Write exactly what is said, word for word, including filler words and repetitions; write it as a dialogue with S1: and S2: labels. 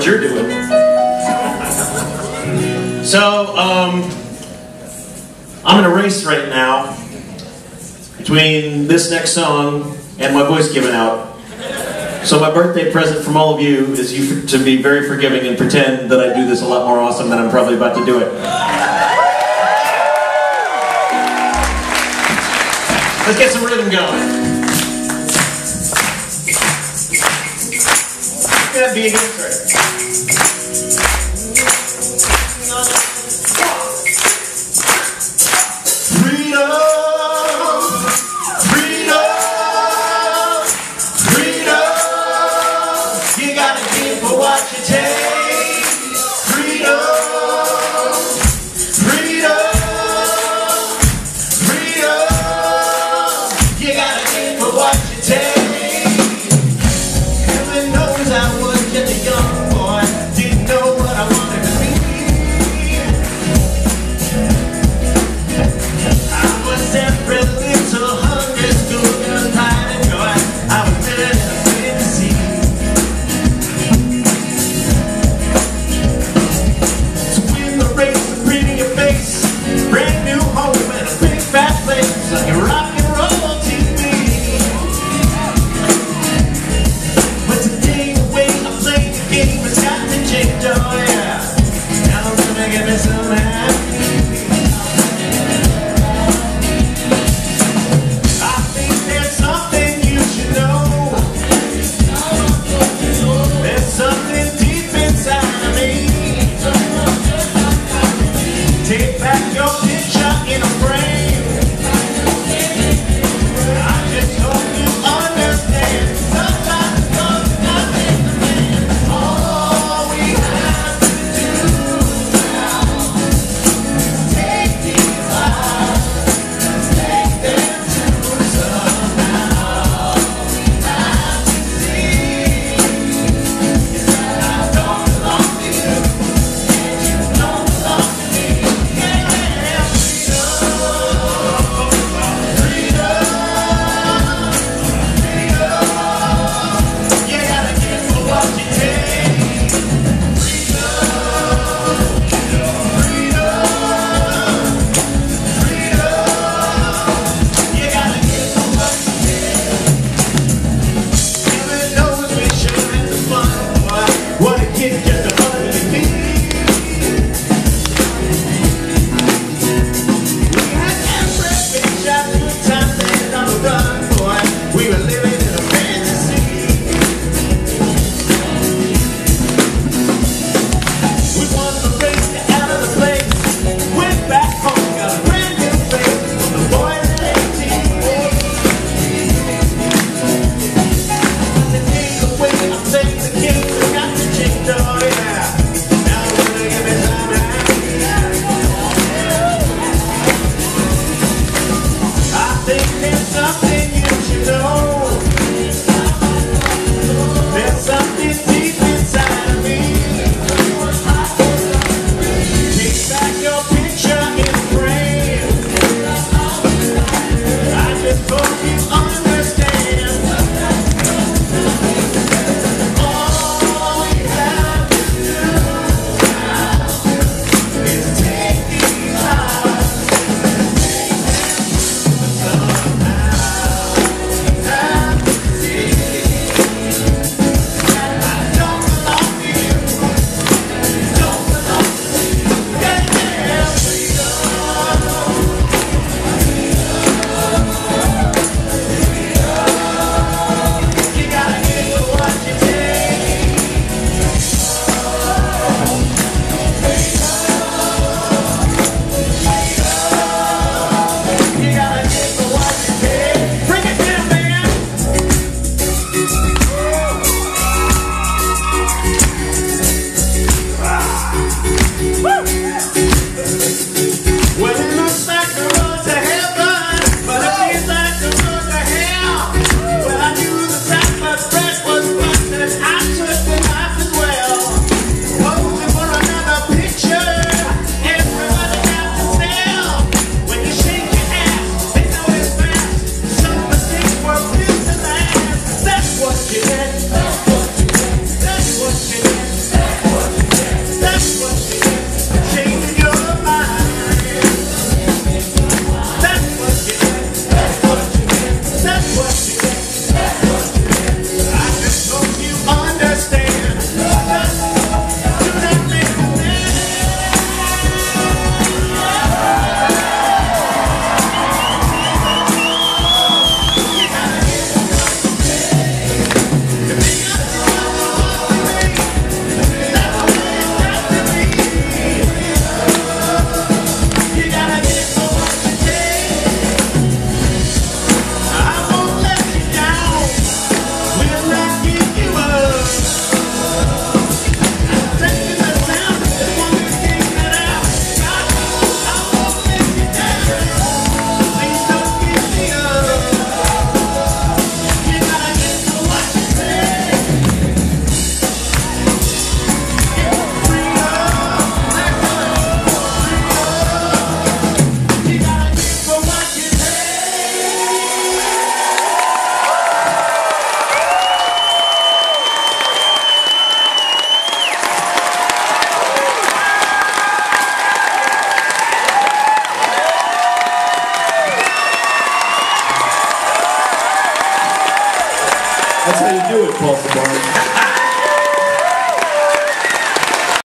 S1: what you're doing. So, um, I'm in a race right now between this next song and my voice giving out. So my birthday present from all of you is you to be very forgiving and pretend that I do this a lot more awesome than I'm probably about to do it. Let's get some rhythm going. That'd be a good trick.
S2: how you do it, Paul Sabari.